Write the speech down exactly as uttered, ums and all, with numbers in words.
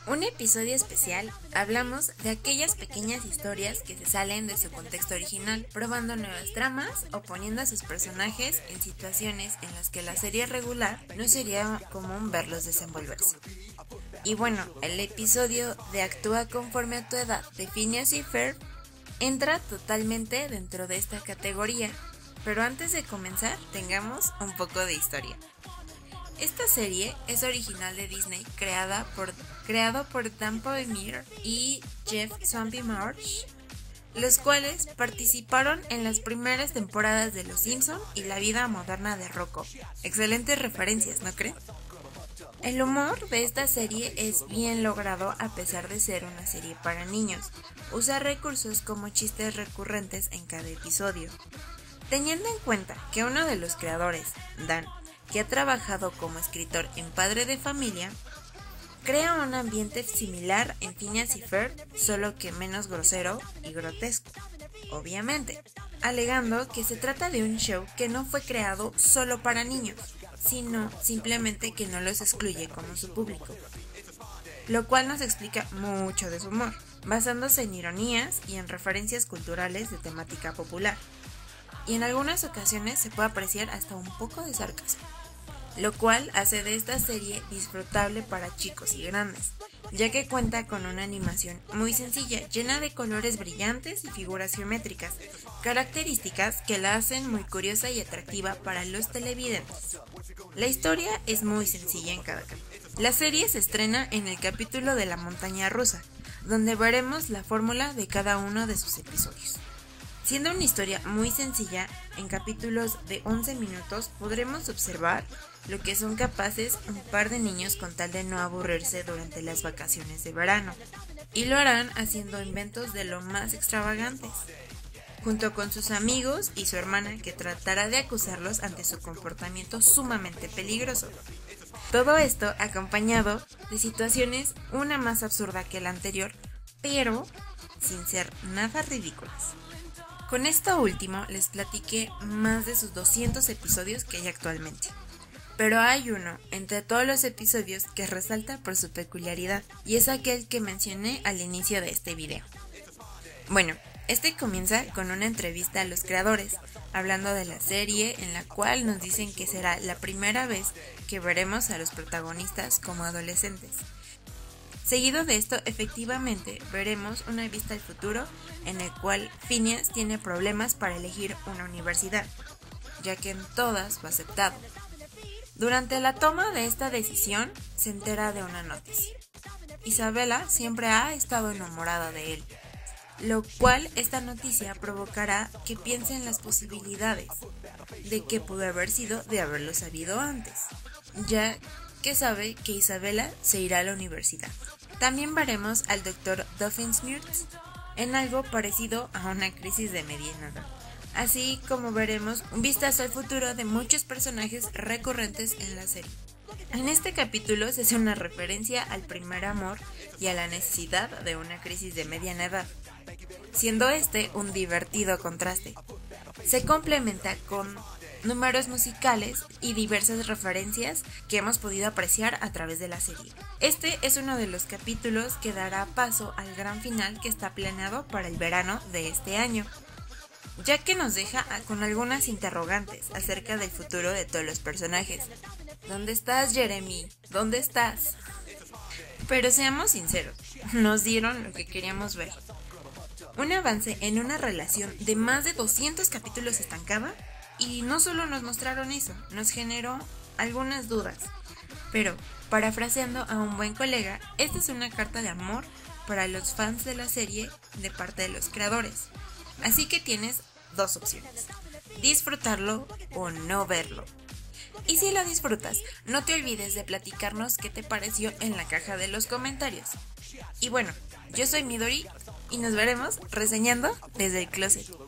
Un episodio especial hablamos de aquellas pequeñas historias que se salen de su contexto original, probando nuevas tramas o poniendo a sus personajes en situaciones en las que la serie regular no sería común verlos desenvolverse. Y bueno, el episodio de Actúa conforme a tu edad de Phineas y Ferb entra totalmente dentro de esta categoría, pero antes de comenzar tengamos un poco de historia. Esta serie es original de Disney, creada por, creado por Dan Povenmire y Jeff Swampy Marsh, los cuales participaron en las primeras temporadas de Los Simpson y La vida moderna de Rocco. Excelentes referencias, ¿no creen? El humor de esta serie es bien logrado a pesar de ser una serie para niños. Usa recursos como chistes recurrentes en cada episodio. Teniendo en cuenta que uno de los creadores, Dan, que ha trabajado como escritor en Padre de Familia, crea un ambiente similar en Phineas y Ferb, solo que menos grosero y grotesco, obviamente, alegando que se trata de un show que no fue creado solo para niños, sino simplemente que no los excluye como su público, lo cual nos explica mucho de su humor, basándose en ironías y en referencias culturales de temática popular, y en algunas ocasiones se puede apreciar hasta un poco de sarcasmo, lo cual hace de esta serie disfrutable para chicos y grandes, ya que cuenta con una animación muy sencilla, llena de colores brillantes y figuras geométricas, características que la hacen muy curiosa y atractiva para los televidentes. La historia es muy sencilla en cada capítulo. La serie se estrena en el capítulo de la montaña rusa, donde veremos la fórmula de cada uno de sus episodios. Siendo una historia muy sencilla, en capítulos de once minutos podremos observar lo que son capaces un par de niños con tal de no aburrirse durante las vacaciones de verano, y lo harán haciendo inventos de lo más extravagantes, junto con sus amigos y su hermana que tratará de acusarlos ante su comportamiento sumamente peligroso. Todo esto acompañado de situaciones una más absurda que la anterior, pero sin ser nada ridículas. Con esto último les platiqué más de sus doscientos episodios que hay actualmente. Pero hay uno entre todos los episodios que resalta por su peculiaridad, y es aquel que mencioné al inicio de este video. Bueno, este comienza con una entrevista a los creadores, hablando de la serie en la cual nos dicen que será la primera vez que veremos a los protagonistas como adolescentes. Seguido de esto, efectivamente, veremos una vista al futuro en el cual Phineas tiene problemas para elegir una universidad, ya que en todas fue aceptado. Durante la toma de esta decisión, se entera de una noticia. Isabela siempre ha estado enamorada de él, lo cual esta noticia provocará que piense en las posibilidades de que pudo haber sido de haberlo sabido antes, ya que sabe que Isabela se irá a la universidad. También veremos al doctor Doofenshmirtz en algo parecido a una crisis de mediana edad, así como veremos un vistazo al futuro de muchos personajes recurrentes en la serie. En este capítulo se hace una referencia al primer amor y a la necesidad de una crisis de mediana edad, siendo este un divertido contraste. Se complementa con números musicales y diversas referencias que hemos podido apreciar a través de la serie. Este es uno de los capítulos que dará paso al gran final que está planeado para el verano de este año, ya que nos deja con algunas interrogantes acerca del futuro de todos los personajes. ¿Dónde estás, Jeremy? ¿Dónde estás? Pero seamos sinceros, nos dieron lo que queríamos ver. Un avance en una relación de más de doscientos capítulos estancada, y no solo nos mostraron eso, nos generó algunas dudas. Pero, parafraseando a un buen colega, esta es una carta de amor para los fans de la serie de parte de los creadores. Así que tienes dos opciones: disfrutarlo o no verlo. Y si lo disfrutas, no te olvides de platicarnos qué te pareció en la caja de los comentarios. Y bueno, yo soy Midori y nos veremos reseñando desde el closet.